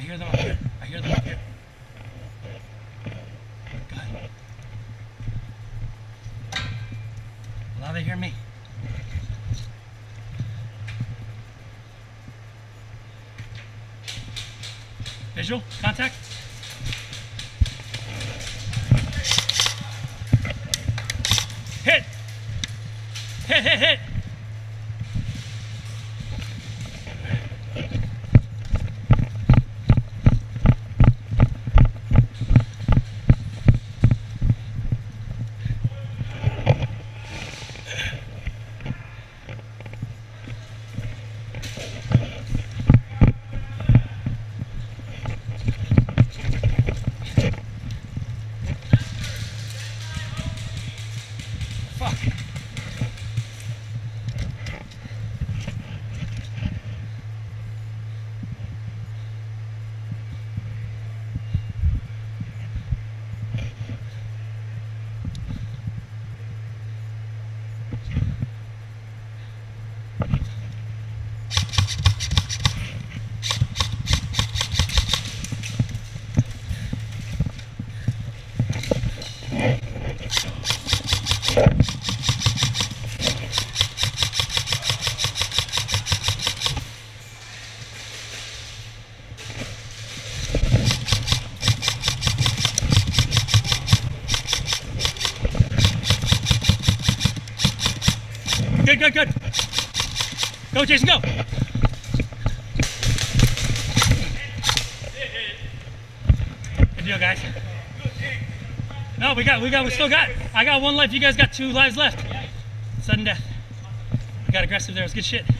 hear them up here. I hear them up here. Good. Well, now they hear me. Visual, contact. Hit. Hit, hit, hit. Fuck. Good, good, good. Go, Jason, go. Good deal, guys. No, we still got. I got one life. You guys got 2 lives left. Sudden death. We got aggressive there. It was good shit.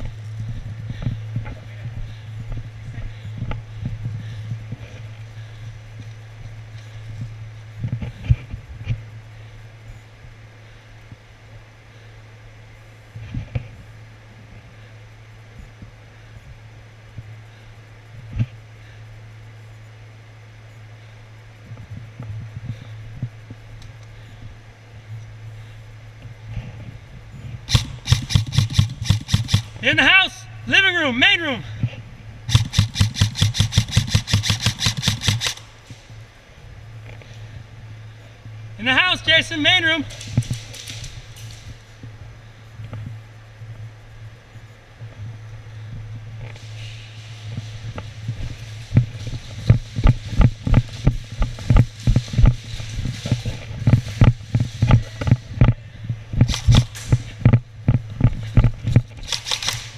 In the house, living room, main room. In the house, Jason, main room.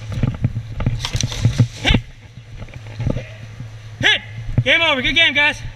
Game over. Good game, guys.